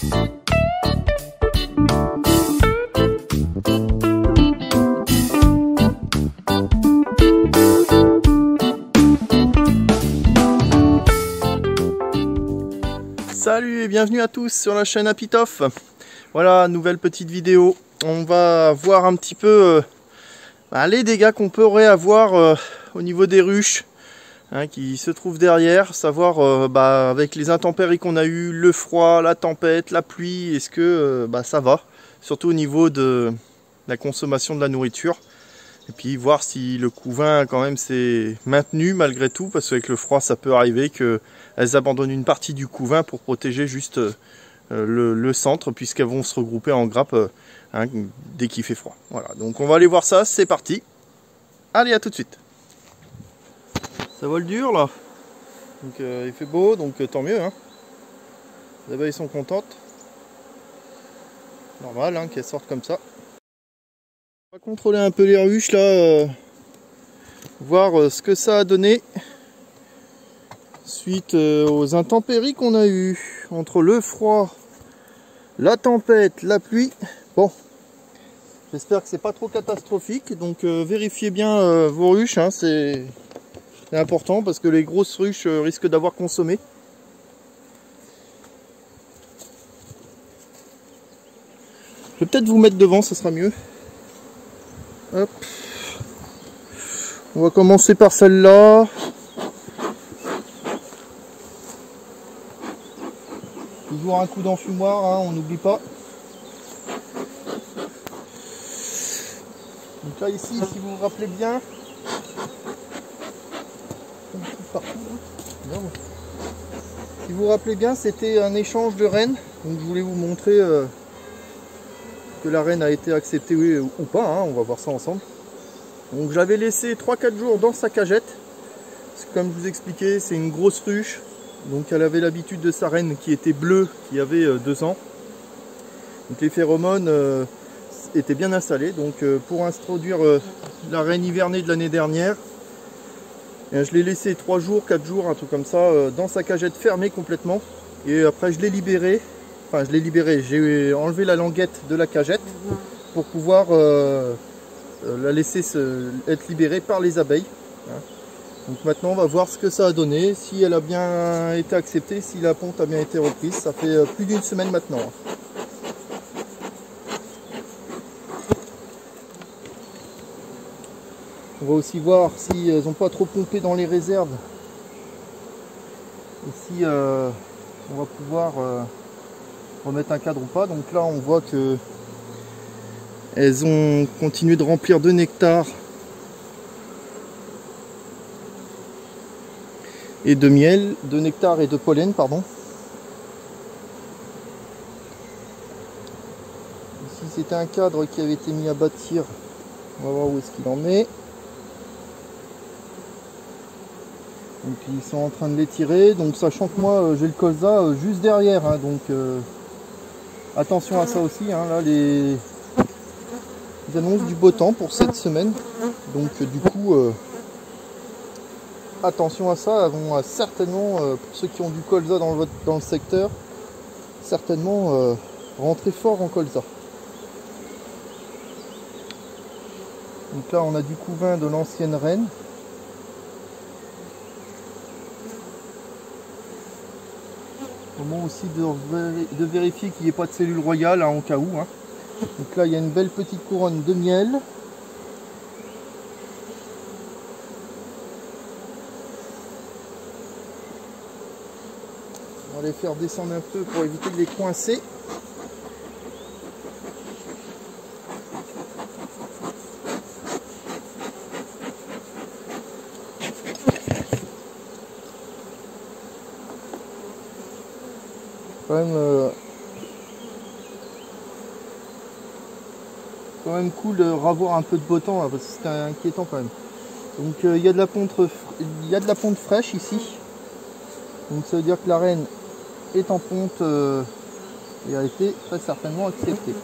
Salut et bienvenue à tous sur la chaîne Apitof. Voilà, nouvelle petite vidéo. On va voir un petit peu les dégâts qu'on pourrait avoir au niveau des ruches qui se trouvent derrière. Savoir avec les intempéries qu'on a eu, le froid, la tempête, la pluie, est-ce que ça va. Surtout au niveau de la consommation de la nourriture. Et puis voir si le couvain quand même s'est maintenu malgré tout, parce qu'avec le froid ça peut arriver qu'elles abandonnent une partie du couvain pour protéger juste le centre, puisqu'elles vont se regrouper en grappe dès qu'il fait froid. Voilà, donc on va aller voir ça, c'est parti. Allez, à tout de suite. Ça vole dur là, donc il fait beau, donc tant mieux. Les abeilles sont contentes. Normal qu'elles sortent comme ça. On va contrôler un peu les ruches là, voir ce que ça a donné suite aux intempéries qu'on a eu entre le froid, la tempête, la pluie. Bon, j'espère que c'est pas trop catastrophique, donc vérifiez bien vos ruches, c'est important parce que les grosses ruches risquent d'avoir consommé. Je vais peut-être vous mettre devant, ce sera mieux. Hop. On va commencer par celle-là. Toujours un coup d'enfumoir, on n'oublie pas. Donc là ici, si vous vous rappelez bien, si vous vous rappelez bien, c'était un échange de rennes. Donc je voulais vous montrer que la reine a été acceptée ou pas, on va voir ça ensemble. Donc j'avais laissé 3-4 jours dans sa cagette, parce que comme je vous expliquais, c'est une grosse ruche, donc elle avait l'habitude de sa reine qui était bleue, qui avait 2 ans. Donc les phéromones étaient bien installés, donc pour introduire la reine hivernée de l'année dernière, je l'ai laissé 3 jours, 4 jours, un truc comme ça, dans sa cagette fermée complètement, et après je l'ai libéré. Enfin, je l'ai libéré, j'ai enlevé la languette de la cagette pour pouvoir la laisser être libérée par les abeilles. Donc maintenant on va voir ce que ça a donné, si elle a bien été acceptée, si la ponte a bien été reprise. Ça fait plus d'1 semaine maintenant. On va aussi voir si elles n'ont pas trop pompé dans les réserves. Et si on va pouvoir remettre un cadre ou pas. Donc là on voit que elles ont continué de remplir de nectar et de miel, de nectar et de pollen, pardon. Ici c'était un cadre qui avait été mis à bâtir, on va voir où est-ce qu'il en est. Donc ils sont en train de l'étirer, donc sachant que moi j'ai le colza juste derrière, donc attention à ça aussi, là ils annoncent du beau temps pour cette semaine, donc du coup attention à ça. Elles vont certainement, pour ceux qui ont du colza dans le secteur, certainement rentrer fort en colza. Donc là on a du couvain de l'ancienne reine. Au moment aussi de vérifier qu'il n'y ait pas de cellule royale en cas où. Donc là il y a une belle petite couronne de miel. On va les faire descendre un peu pour éviter de les coincer. Quand même cool de revoir un peu de beau temps là, parce que c'était inquiétant quand même. Donc il y a de la ponte fraîche ici. Donc ça veut dire que la reine est en ponte et a été très certainement acceptée.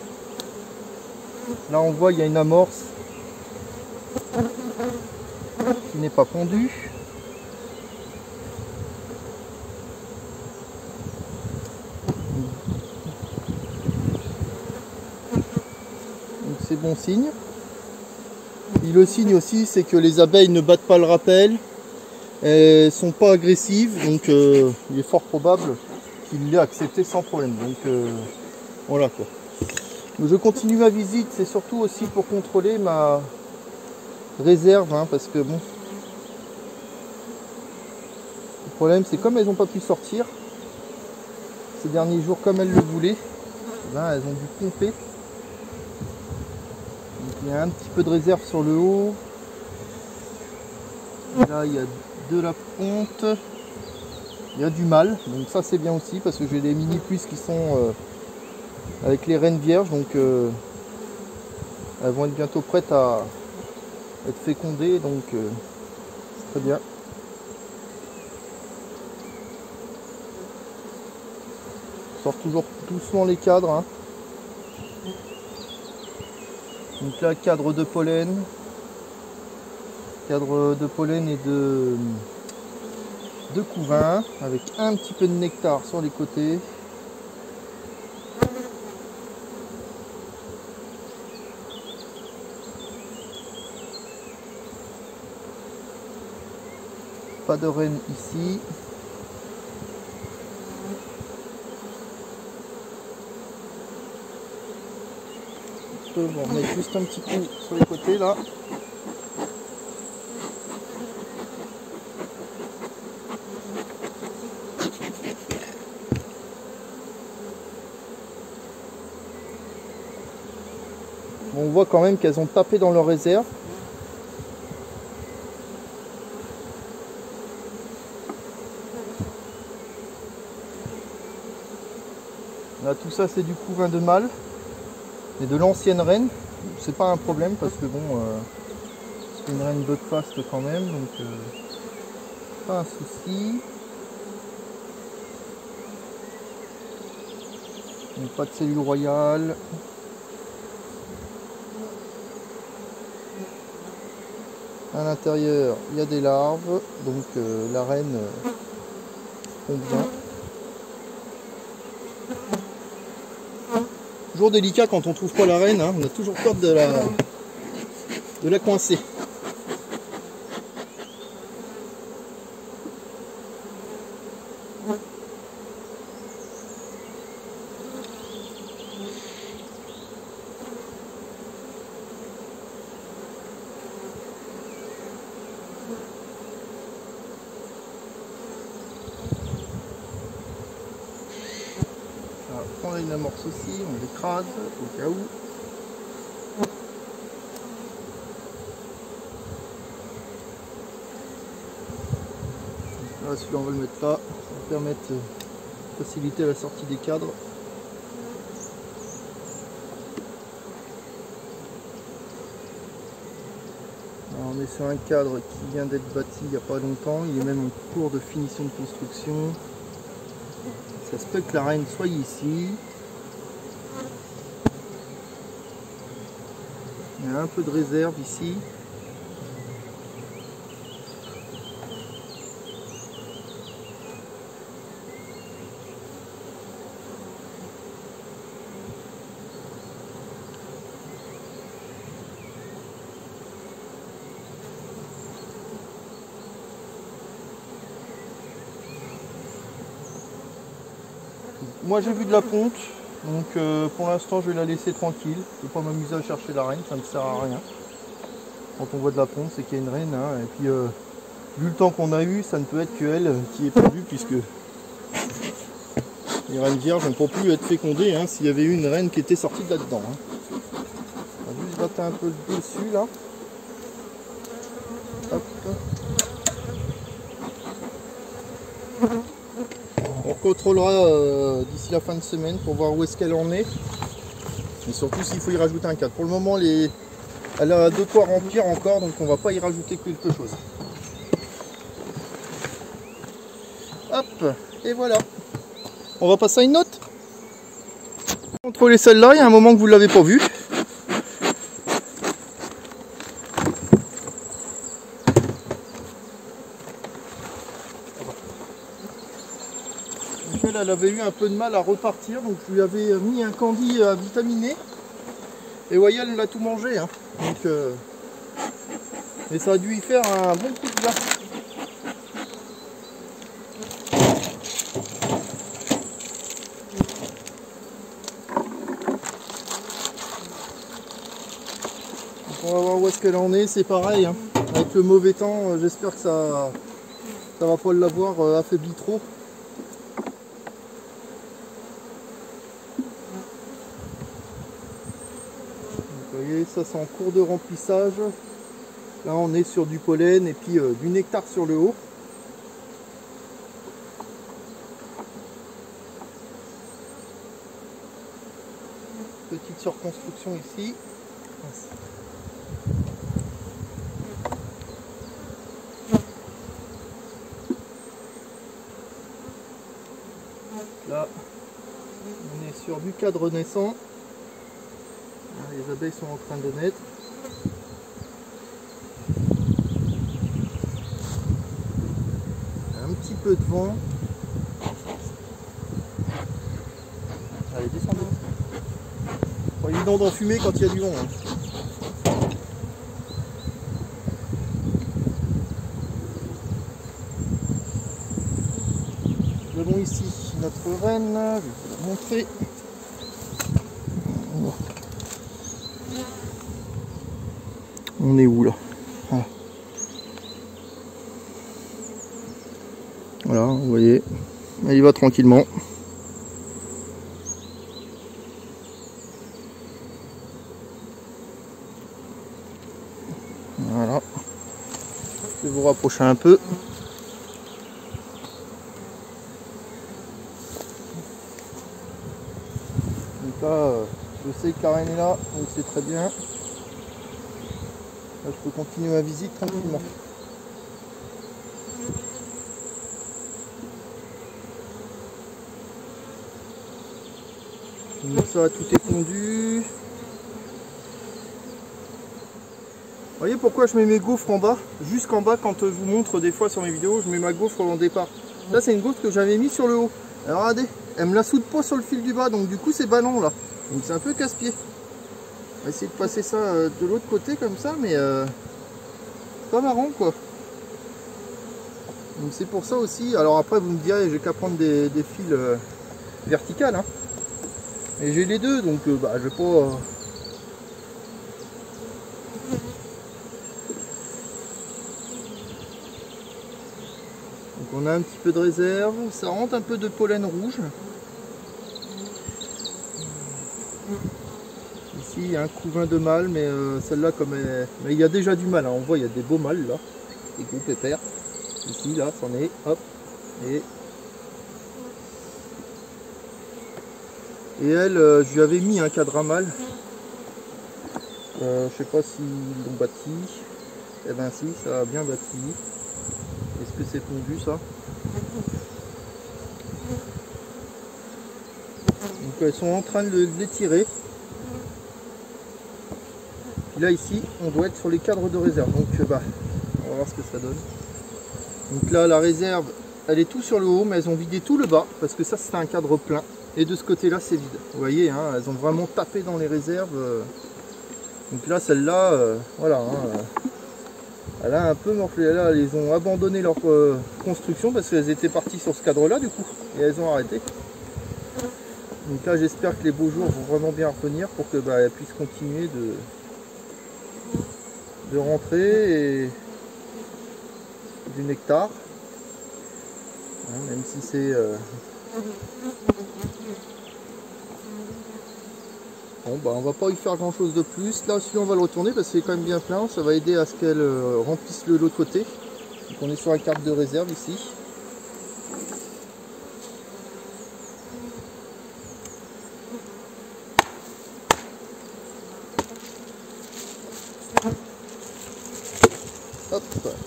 Là on voit il y a une amorce qui n'est pas pondue. c'est bon signe. Et le signe aussi, c'est que les abeilles ne battent pas le rappel, elles sont pas agressives, donc il est fort probable qu'il l'ait accepté sans problème. Donc voilà quoi. Je continue ma visite, c'est surtout aussi pour contrôler ma réserve, hein, parce que bon, le problème c'est comme elles n'ont pas pu sortir ces derniers jours comme elles le voulaient, ben, elles ont dû pomper. Donc, il y a un petit peu de réserve sur le haut. Là il y a de la ponte, il y a du mâle, donc ça c'est bien aussi parce que j'ai des mini puces qui sont avec les reines vierges, donc elles vont être bientôt prêtes à être fécondées, donc c'est très bien. Je sors toujours doucement les cadres, hein. Donc là, cadre de pollen et de couvain avec un petit peu de nectar sur les côtés. Pas de reine ici. On va remettre juste un petit coup sur les côtés là. Bon, on voit quand même qu'elles ont tapé dans leur réserve. Là, tout ça c'est du couvain de mâle et de l'ancienne reine. C'est pas un problème parce que bon, c'est une reine buckfast quand même, donc pas un souci. Donc, pas de cellule royale. À l'intérieur, il y a des larves, donc la reine pond bien. Toujours délicat quand on trouve pas la reine, hein, on a toujours peur de la coincer. On a une amorce aussi, on l'écrase au cas où. Là, celui-là on va le mettre là, ça va permettre de faciliter la sortie des cadres. Alors, on est sur un cadre qui vient d'être bâti il n'y a pas longtemps, il est même en cours de finition de construction. Ça se peut que la reine soit ici. Il y a un peu de réserve ici. Moi j'ai vu de la ponte, donc pour l'instant je vais la laisser tranquille. Je ne vais pas m'amuser à chercher la reine, ça ne sert à rien. Quand on voit de la ponte, c'est qu'il y a une reine, hein. Et puis vu le temps qu'on a eu, ça ne peut être qu'elle qui est pondue, puisque les reines vierges ne pourront plus être fécondées, hein, s'il y avait eu une reine qui était sortie de là-dedans. Hein. On va juste gratter un peu le dessus là. Hop. On contrôlera d'ici la fin de semaine pour voir où est-ce qu'elle en est. Et surtout s'il faut y rajouter un cadre. Pour le moment, elle a de quoi remplir encore, donc on va pas y rajouter quelque chose. Hop, et voilà. On va passer à une note. Contrôlez celle-là, il y a un moment que vous ne l'avez pas vue. Elle avait eu un peu de mal à repartir, donc je lui avais mis un candy vitaminé Et vous voyez, elle l'a tout mangé. Hein. Donc, mais ça a dû y faire un bon coup de glace. On va voir où est-ce qu'elle en est, c'est pareil, hein. Avec le mauvais temps, j'espère que ça va pas l'avoir affaibli trop. Donc, vous voyez, ça c'est en cours de remplissage. Là on est sur du pollen et puis du nectar sur le haut. Petite surconstruction ici. Là, on est sur du cadre naissant. Les abeilles sont en train de naître. Un petit peu de vent. Allez, descendez. Pas évident d'en fumer quand il y a du vent. Hein. Nous avons ici notre reine, je vais vous la montrer. On est où là? Voilà, vous voyez, elle y va tranquillement. Voilà, je vais vous rapprocher un peu. Donc là, je sais que Karen est là, donc c'est très bien. Là, je peux continuer ma visite tranquillement. Donc ça, tout est pondu. Vous voyez pourquoi je mets mes gaufres en bas? Jusqu'en bas, quand je vous montre des fois sur mes vidéos, je mets ma gaufre en départ. Là, c'est une gaufre que j'avais mis sur le haut. Alors regardez, elle me la soude pas sur le fil du bas, donc du coup c'est ballon là. Donc c'est un peu casse-pied. On va essayer de passer ça de l'autre côté comme ça, mais c'est pas marrant quoi. Donc c'est pour ça aussi. Alors après vous me direz, j'ai qu'à prendre des fils verticales. Hein. Et j'ai les deux, donc bah, je vais pas. Donc on a un petit peu de réserve, ça rentre un peu de pollen rouge. Ici il y a un couvain de mâles, mais celle-là comme elle... Mais il y a déjà du mâle, hein. On voit il y a des beaux mâles là, des gros pépères. Ici là, c'en est, hop, et elle, je lui avais mis un cadre à mâle. Je sais pas s'ils l'ont bâti. Eh ben si, ça a bien bâti. Est-ce que c'est pondu ça? Donc elles sont en train de l'étirer. Puis là ici, on doit être sur les cadres de réserve. Donc bah, on va voir ce que ça donne. Donc là la réserve, elle est tout sur le haut, mais elles ont vidé tout le bas parce que ça c'était un cadre plein. Et de ce côté-là c'est vide. Vous voyez, hein, elles ont vraiment tapé dans les réserves. Donc là celle-là, voilà. Hein, elle a un peu morflé. Là, ils ont abandonné leur construction parce qu'elles étaient parties sur ce cadre-là du coup. Et elles ont arrêté. Donc là, j'espère que les beaux jours vont vraiment bien revenir pour que bah, elles puissent continuer de rentrer et du nectar. Hein, même si c'est... Bon, bah, on va pas y faire grand chose de plus. Là aussi, on va le retourner parce que c'est quand même bien plein. Ça va aider à ce qu'elle remplisse l'autre côté. Donc on est sur la carte de réserve ici. Hop.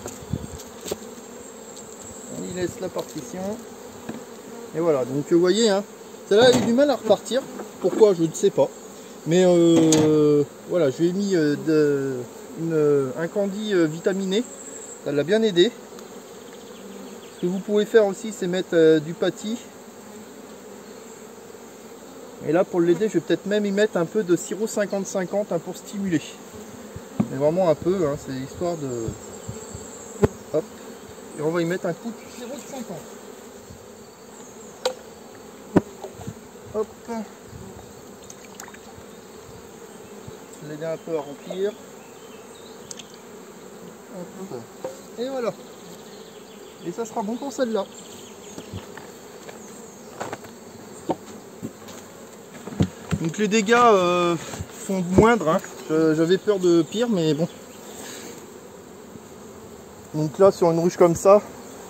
On y laisse la partition. Et voilà, donc vous voyez, hein, celle-là elle a eu du mal à repartir. Pourquoi, je ne sais pas. Mais voilà, je lui ai mis un candy vitaminé. Ça l'a bien aidé. Ce que vous pouvez faire aussi, c'est mettre du pâtis. Et là pour l'aider, je vais peut-être même y mettre un peu de sirop 50-50 hein, pour stimuler. Mais vraiment un peu, hein, c'est histoire de... Hop. Et on va y mettre un coup de sirop de 50. Hop. L'aider un peu à remplir. Hop. Et voilà. Et ça sera bon pour celle-là. Donc les dégâts sont moindres, hein. J'avais peur de pire, mais bon. Donc là sur une ruche comme ça,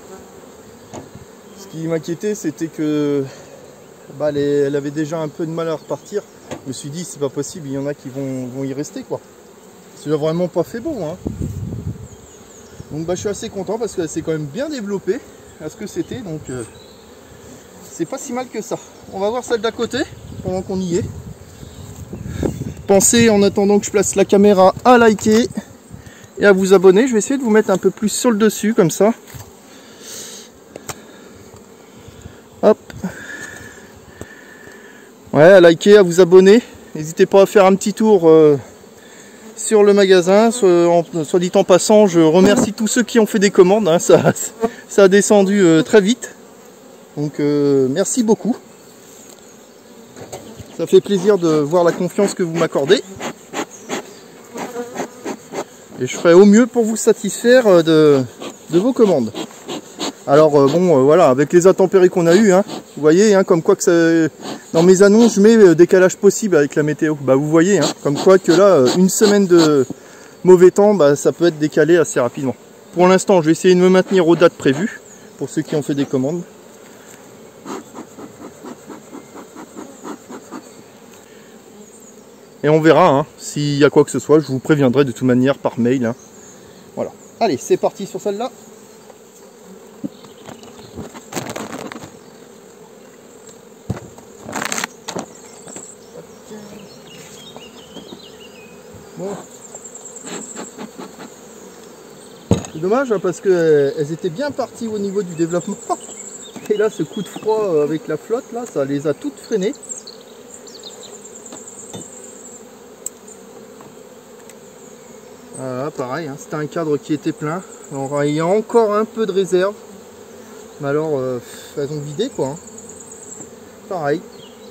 ce qui m'inquiétait c'était que bah, elle avait déjà un peu de mal à repartir. Je me suis dit c'est pas possible, il y en a qui vont y rester quoi. C'est vraiment pas fait bon hein. Donc bah, je suis assez content parce qu'elle s'est quand même bien développée à ce que c'était, donc c'est pas si mal que ça. On va voir celle d'à côté pendant qu'on y est. Pensez en attendant que je place la caméra à liker et à vous abonner. Je vais essayer de vous mettre un peu plus sur le dessus comme ça. Hop. Ouais, à liker, à vous abonner. N'hésitez pas à faire un petit tour sur le magasin. Soit dit en passant, je remercie tous ceux qui ont fait des commandes. Hein. Ça a descendu très vite. Donc merci beaucoup. Ça fait plaisir de voir la confiance que vous m'accordez. Et je ferai au mieux pour vous satisfaire de vos commandes. Alors bon, voilà, avec les intempéries qu'on a eues, hein, vous voyez, hein, comme quoi que ça... Dans mes annonces, je mets décalage possible avec la météo. Bah vous voyez, hein, comme quoi que là, une semaine de mauvais temps, bah, ça peut être décalé assez rapidement. Pour l'instant, je vais essayer de me maintenir aux dates prévues, pour ceux qui ont fait des commandes. Et on verra, hein, s'il y a quoi que ce soit, je vous préviendrai de toute manière par mail. Hein. Voilà. Allez, c'est parti sur celle-là. Bon. C'est dommage hein, parce qu'elles étaient bien parties au niveau du développement. Et là, ce coup de froid avec la flotte, là, ça les a toutes freinées. Voilà, pareil, hein, c'était un cadre qui était plein. Alors, il y a encore un peu de réserve. Mais alors, elles ont vidé quoi. Hein. Pareil.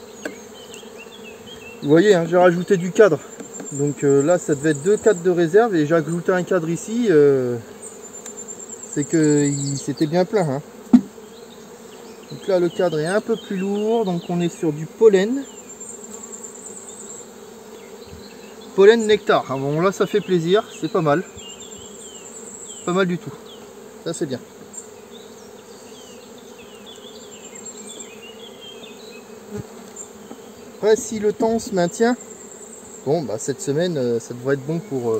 Vous voyez, hein, j'ai rajouté du cadre. Donc là, ça devait être 2 cadres de réserve et j'ai ajouté un cadre ici. C'est que c'était bien plein. Hein. Donc là, le cadre est un peu plus lourd. Donc on est sur du pollen. Pollen nectar. Ah bon, là, ça fait plaisir. C'est pas mal. Pas mal du tout. Ça, c'est bien. Après, si le temps se maintient, bon, bah cette semaine, ça devrait être bon pour...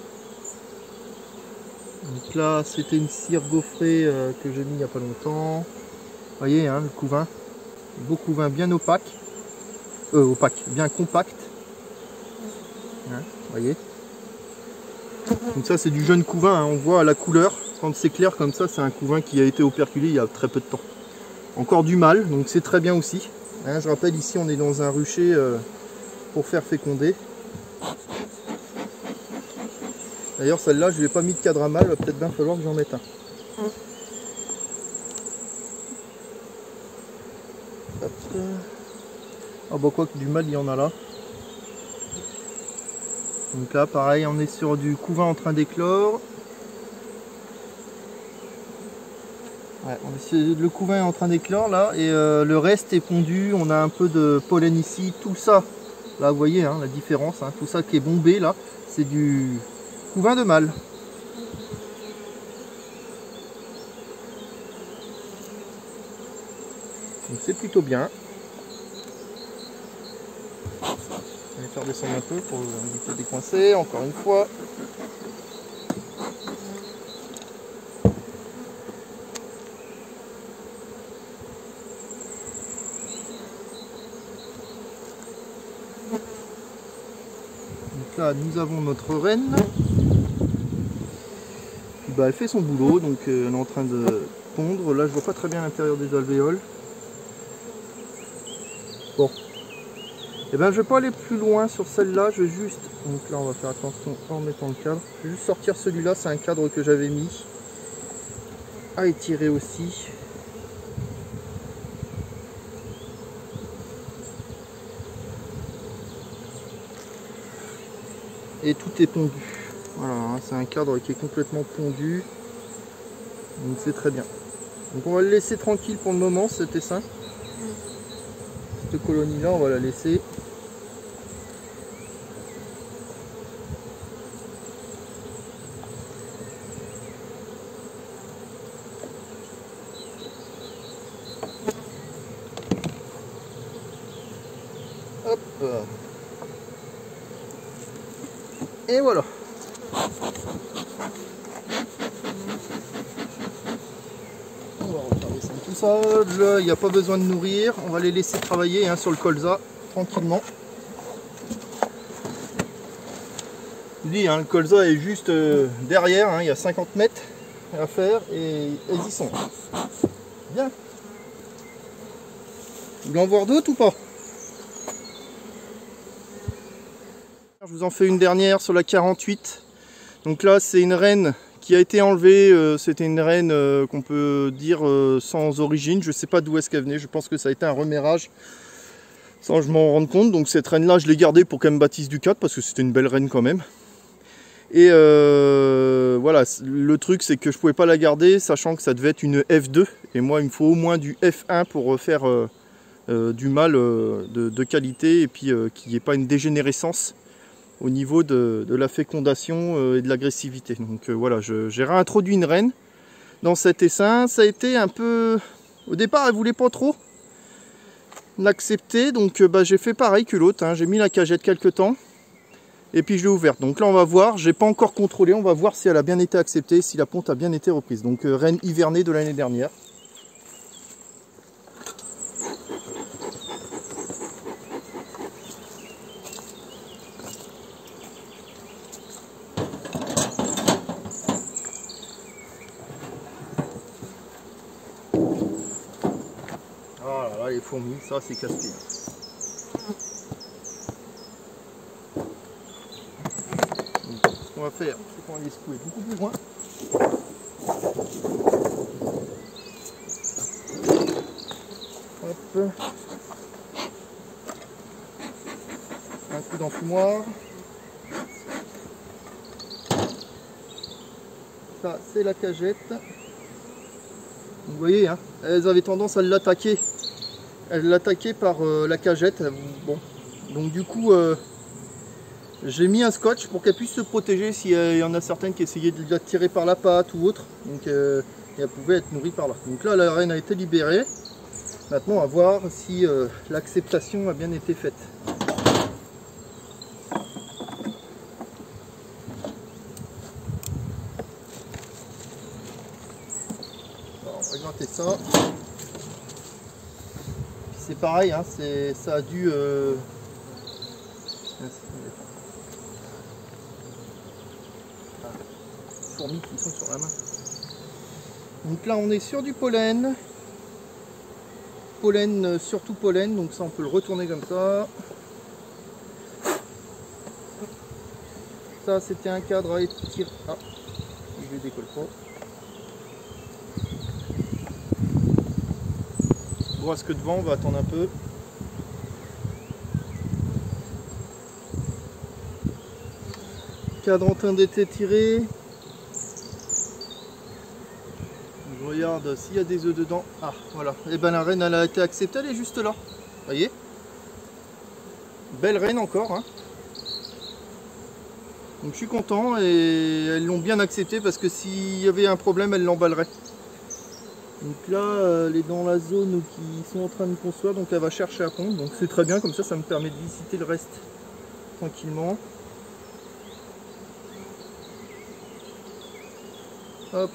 Donc là, c'était une cire gaufrée que j'ai mis il n'y a pas longtemps. Vous voyez, hein, le couvain. Beau couvain bien opaque. Opaque, bien compact. Hein, vous voyez. Donc ça, c'est du jeune couvain. Hein, on voit à la couleur. Quand c'est clair comme ça, c'est un couvain qui a été operculé il y a très peu de temps. Encore du mâle, donc c'est très bien aussi. Hein, je rappelle, ici, on est dans un rucher pour faire féconder. D'ailleurs, celle-là, je ne lui ai pas mis de cadre à mâle, va peut-être bien falloir que j'en mette un. Ah bah quoi que du mâle, il y en a là. Donc là, pareil, on est sur du couvain en train d'éclore. Ouais, le couvain est en train d'éclore là, et le reste est pondu. On a un peu de pollen ici, tout ça. Là, vous voyez hein, la différence, hein, tout ça qui est bombé là, c'est du couvain de mâle. Donc c'est plutôt bien. Je vais faire descendre un peu pour éviter de décoincer, encore une fois. Donc là, nous avons notre reine. Puis bah, elle fait son boulot, donc elle est en train de pondre. Là, je vois pas très bien l'intérieur des alvéoles. Bon, Et ben je vais pas aller plus loin sur celle-là, je vais juste, donc là on va faire attention en mettant le cadre, je vais juste sortir celui-là, c'est un cadre que j'avais mis à étirer aussi. Et tout est pondu, voilà, hein, c'est un cadre qui est complètement pondu, donc c'est très bien. Donc on va le laisser tranquille pour le moment, cet essaim. Cette colonie là on va la laisser. Hop. Et voilà. On va refaire descendre tout ça. Là, il n'y a pas besoin de nourrir. On va les laisser travailler hein, sur le colza tranquillement. Je dis, hein, le colza est juste derrière. Hein, il y a 50 mètres à faire et elles y sont. Bien. Vous voulez en voir d'autres ou pas? Je vous en fais une dernière sur la 48. Donc là c'est une reine qui a été enlevée. C'était une reine qu'on peut dire sans origine. Je ne sais pas d'où est-ce qu'elle venait. Je pense que ça a été un remérage sans je m'en rendre compte. Donc cette reine là je l'ai gardée pour qu'elle me baptise du 4 parce que c'était une belle reine quand même. Et voilà, le truc c'est que je pouvais pas la garder sachant que ça devait être une F2. Et moi il me faut au moins du F1 pour faire du mâle de qualité et puis qu'il n'y ait pas une dégénérescence au niveau de la fécondation et de l'agressivité. Donc voilà, j'ai réintroduit une reine dans cet essaim. Ça a été un peu... Au départ, elle voulait pas trop l'accepter, donc j'ai fait pareil que l'autre. Hein. J'ai mis la cagette quelques temps et puis je l'ai ouverte. Donc là, on va voir. J'ai pas encore contrôlé. On va voir si elle a bien été acceptée, si la ponte a bien été reprise. Donc reine hivernée de l'année dernière. Ah là, les fourmis, ça c'est casse-pied. Ce qu'on va faire, c'est qu'on va les secouer beaucoup plus loin. Hop. Un coup d'enfumoir. Ça c'est la cagette. Vous voyez, hein, elles avaient tendance à l'attaquer. Elles l'attaquaient par la cagette. Bon, donc du coup, j'ai mis un scotch pour qu'elle puisse se protéger s'il y en a certaines qui essayaient de la tirer par la patte ou autre. Donc elle pouvait être nourrie par là. Donc là, la reine a été libérée. Maintenant, à voir si l'acceptation a bien été faite. Alors, on va gratter ça. C'est pareil, hein, ça a dû... fourmis qui sont sur la main. Donc là, on est sur du pollen. Pollen, surtout pollen, donc ça on peut le retourner comme ça. Ça c'était un cadre à étirer. Ah, je le décolle pas. Brosse que devant, on va attendre un peu. Cadre en train d'être étiré. Je regarde s'il y a des œufs dedans. Ah voilà. Et ben la reine elle a été acceptée, elle est juste là. Vous voyez? Belle reine encore. Hein. Donc je suis content et elles l'ont bien accepté parce que s'il y avait un problème, elles l'emballeraient. Donc là, elle est dans la zone qui sont en train de construire, donc elle va chercher à pondre. Donc c'est très bien, comme ça me permet de visiter le reste tranquillement. Hop.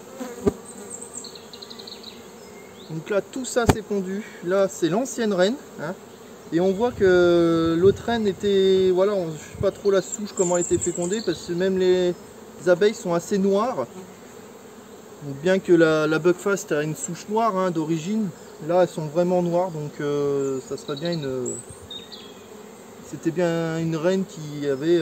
Donc là, tout ça c'est pondu. Là, c'est l'ancienne reine. Hein. Et on voit que l'autre reine était... Voilà, je ne sais pas trop la souche, comment elle était fécondée, parce que même les abeilles sont assez noires. Donc bien que la Buckfast a une souche noire hein, d'origine, là elles sont vraiment noires, donc ça serait bien c'était bien une reine qui avait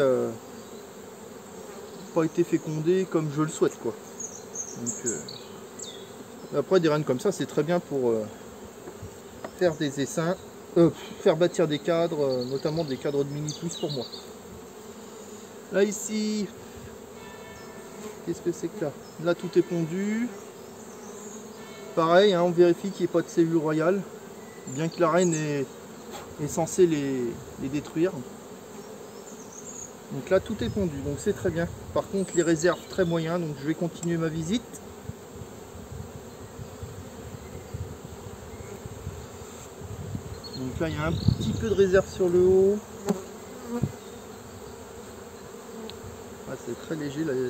pas été fécondée comme je le souhaite, quoi. Donc, après, des rennes comme ça, c'est très bien pour faire des essaims, faire bâtir des cadres, notamment des cadres de mini-pouces pour moi. Là, ici, qu'est-ce que c'est que là? Là, tout est pondu. Pareil, hein, on vérifie qu'il n'y ait pas de cellules royales, bien que la reine est censée les détruire. Donc là, tout est pondu, donc c'est très bien. Par contre, les réserves très moyens, donc je vais continuer ma visite. Donc là, il y a un petit peu de réserve sur le haut. Ah, c'est très léger là.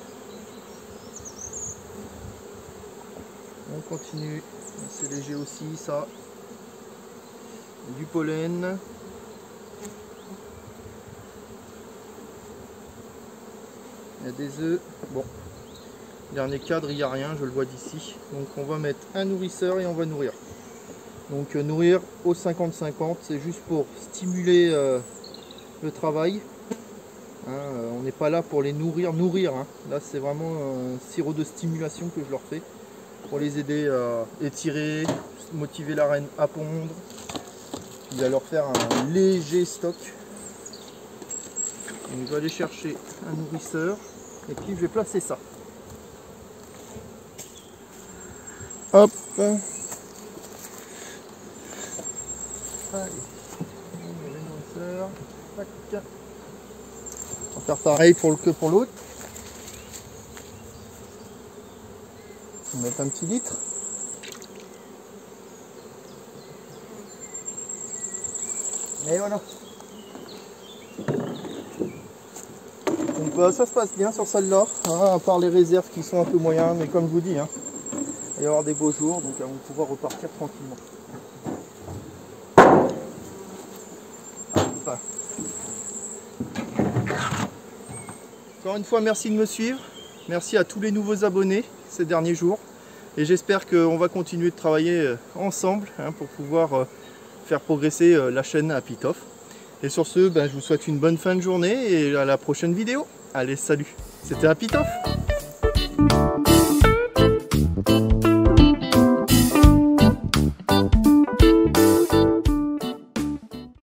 On continue. C'est léger aussi, ça. Du pollen. Il y a des œufs. Bon. Dernier cadre, il n'y a rien, je le vois d'ici. Donc on va mettre un nourrisseur et on va nourrir. Donc nourrir au 50-50, c'est juste pour stimuler le travail. Hein, on n'est pas là pour les nourrir, hein. Là c'est vraiment un sirop de stimulation que je leur fais. Pour les aider à étirer, motiver la reine à pondre. Puis à leur faire un léger stock. Donc je vais aller chercher un nourrisseur. Et puis je vais placer ça. Hop. Allez. On va faire pareil pour le que pour l'autre. On va mettre un petit litre. Et voilà. Donc bah, ça se passe bien sur celle-là, hein, à part les réserves qui sont un peu moyennes, mais comme je vous dis, hein, il va y avoir des beaux jours, donc on va pouvoir repartir tranquillement. Enfin. Encore une fois, merci de me suivre. Merci à tous les nouveaux abonnés ces derniers jours. Et j'espère qu'on va continuer de travailler ensemble, hein, pour pouvoir faire progresser la chaîne Happy Toff. Et sur ce, je vous souhaite une bonne fin de journée et à la prochaine vidéo. Allez, salut, c'était Happy Toff.